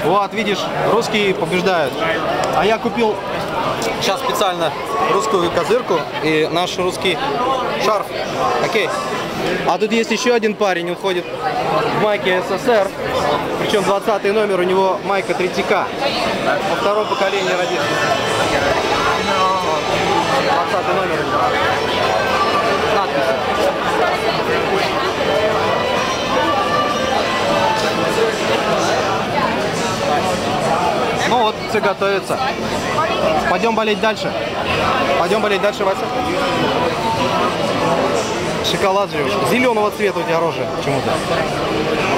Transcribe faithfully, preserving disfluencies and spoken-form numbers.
Вот, видишь, русские побеждают. А я купил сейчас специально русскую козырку и наш русский шарф. Окей. А тут есть еще один парень, он ходит в майке СССР. Причем двадцатый номер, у него майка три ка. Во втором поколении родился. двадцатый номер. Надпись. Ну вот, все готовится. Пойдем болеть дальше. Пойдем болеть дальше, Вася. Шоколад живешь. Зеленого цвета у тебя рожа почему-то.